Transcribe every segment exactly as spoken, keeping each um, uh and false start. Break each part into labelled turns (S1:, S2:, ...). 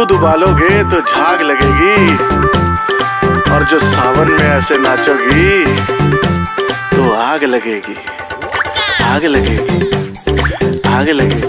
S1: दूध उबालोगे तो झाग लगेगी, और जो सावन में ऐसे नाचोगी तो आग लगेगी, आग लगेगी, आग लगेगी।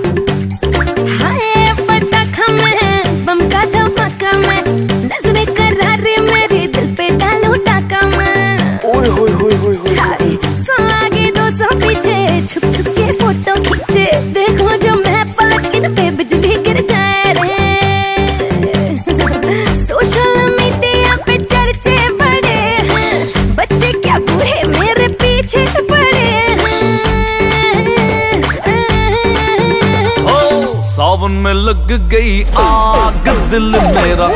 S2: छुप छुप के फोटो खींचे, देखो जो मैं पलट इन पे बिजली गिर जाए रे। सोशल मीडिया पे चर्चे बड़े हैं, बच्चे क्या बूढ़े मेरे पीछे पड़े हैं।
S3: ओ सावन में लग गई आग दिल मेरा,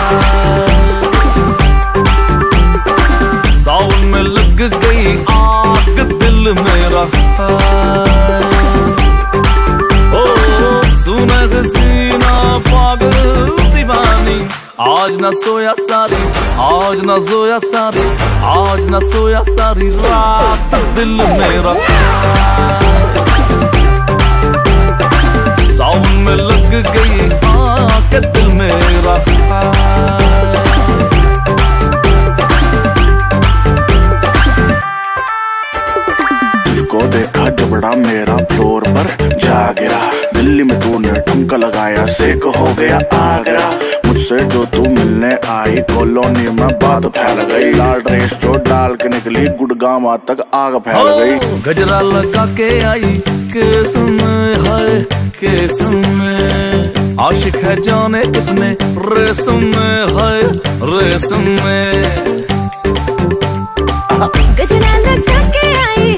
S3: सावन में लग गई आग दिल मेरा। ओ सुना हसीना पागल दीवानी, आज न सोया सारी, आज न सोया सारी, आज न सोया सारी रात दिल मेरा। सावन में लग गई आग दिल मेरा।
S1: देखा जबड़ा मेरा फ्लोर पर जा गिरा, दिल्ली में तूने ठुमका लगाया, सेक हो गया आगरा। मुझसे जो तू मिलने आई कॉलोनी में बात फैल गई, लाल ड्रेस जो डाल के निकली गुड़गांव तक आग फैल गई।
S3: गजरा लगा के आई केस में, है केस में, आशिक है जाने कितने रेसम में, है रेसम में।
S2: गजरा लगा के आई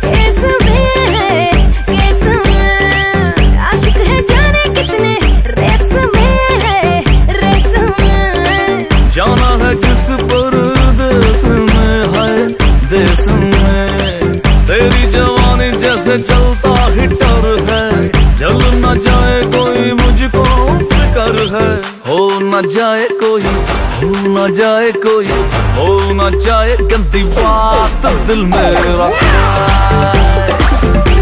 S3: किस परदेस में, है देश में। तेरी जवानी जैसे चलता हिटर है, जल न जाए कोई मुझको फिक्र है। हो न जाए कोई, हो न जाए कोई, हो न जाए गंदी बात दिल मेरा।